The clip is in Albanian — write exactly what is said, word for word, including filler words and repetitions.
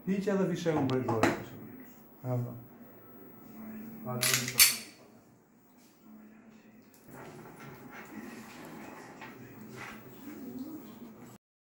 Hiç ya da bir şey on break. Hapa.